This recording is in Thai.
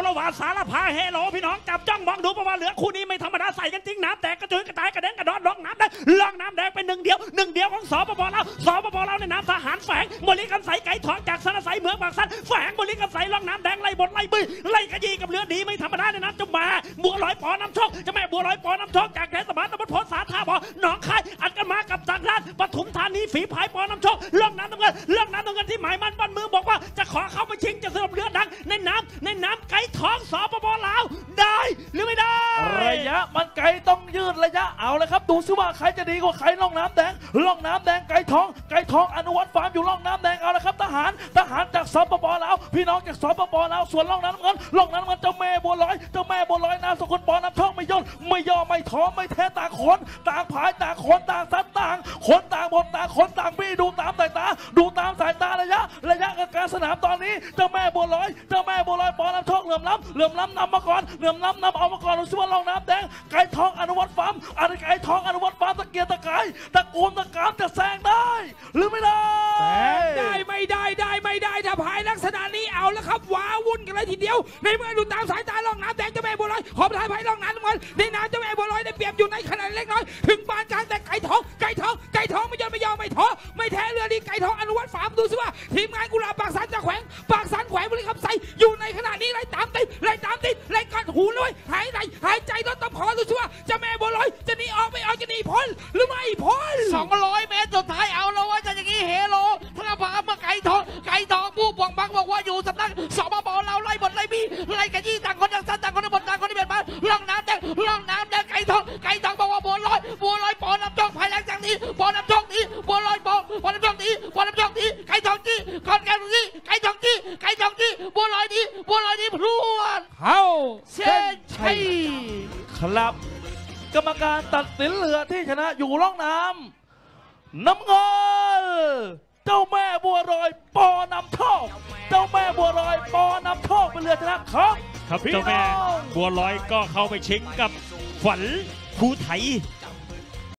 ละวาสารพาเฮโลพี่น้องจับจ้องมองดูเพราะว่าเหลือคู่นี้ไม่ธรรมดาใส่กันจริงน้ำแตกกระจุยกระจายกระเด็นกระดอนล่องน้ำแดงล่องน้ำแดงเป็นหนึ่งเดียวของสปปลาวในน้ำทหารแฝงบริกันใสไก่ทองจากสนใสเมืองบางสันแฝงบริกันใสล่องน้ำแดงไล่บดไล่บื้อไล่กระยีกับเรือดีไม่ธรรมดาในน้ำจะมาบัวลอยปอน้ำโชคจะแม่บัวลอยปอน้ำโชคจากเทศบาลตำบลโพธิ์สาท่าบ่อหนองคายอัดกันมากับจากร้านปทุมธานีฝีพายปอน้ำโชคล่องน้ำน้ำเงินที่หมายมั่นปั้นมือบอกว่าจะขอเข้าไปชิงจะสลับเรือดังในน้ำไก่ทองสปปลาวได้หรือไม่ได้ระยะมันไกลต้องยืดระยะเอาเลยครับดูซิว่าใครจะดีกว่าใครล่องน้ำแดงไก่ทองอนุวัฒน์ฟาร์มอยู่ล่องน้ำแดงเอาเลยครับทหารจากสปปลาวพี่น้องจากสปปลาวส่วนล่องน้ำเงินเจ้าแม่บัวลอยนามสกุลปอน้ำช่องไม่ย่นไม่ย่อไม่ท้อไม่แท้ต่างคนต่างผายต่างคนต่างซัดต่างคนต่างบทต่างคนต่างพี่ดูตามสายตาระยะการสนามตอนนี้เจ้าแม่บัวลอยปอน้ำช่องเหลื่อมล้ำนำมาก่อนเอามาก่อนดูซิว่าล่องน้ำแดงไก่ทองอนุวัฒน์ฟาร์มตะเกียร์ตะกายตะโกนตะกามจะแซงได้หรือไม่ได้ไม่ได้ถ้าพายลักษณะนี้เอาแล้วครับว้าวุ่นกันเลยทีเดียวในเมื่อดูตามสายตาล่องน้ำแดงเจ้าแม่บัวลอยขอบท้ายพายล่องน้ำน้ำเงินในน้ำเจ้าแม่บัวลอยได้เปรียบอยู่ในขนาดเล็กน้อยถึงปานกลางแต่ไก่ทองไม่ย่นไม่ยอมไม่ท้อไม่แท้เรือดีไก่ทองอนุวัฒน์ฟาร์มดูซิว่าทีมงานกุหลาบปากสันจะแขวงบริคำใสอยู่ในขณะนี้ไล่ตามติดไล่กัดหูเลยหายใจลดต้นคอดูซิว่าเจ้าแม่บัวลอยจะหนีออกไม่ออกจะหนีพ้นหรือไม่พ้น 200 เมตรสุดท้ายเอาแล้วว่าจะอย่างนี้เฮโลถ้าพามาไก่ทองผู้ปกปักบอกว่าอยู่สำนักสปปลาวไล่บดไล่บี้ไล่กันยี่ต่างคนต่างสั้นต่างคนต่างบดต่างคนที่เบียดมาล่องน้ำแดงไก่ทองบอกว่าบัวลอยปอน้ำจอกภายหลังจากนี้ปอน้ำจอกนี้บัวลอยปอน้ำจอกนี้ไก่ทองจี้ก่อนแกนี้ไก่ทองจี้บัวลอยนี้พรวดเข้าเส้นชัยครับกรรมการตัดสินเรือที่ชนะอยู่ล่องน้ำน้ำเงินเจ้าแม่บัวลอยปอนำโชคเป็นเรือชนะครับเจ้าแม่บัวลอยก็เข้าไปชิงกับฝันภูไทย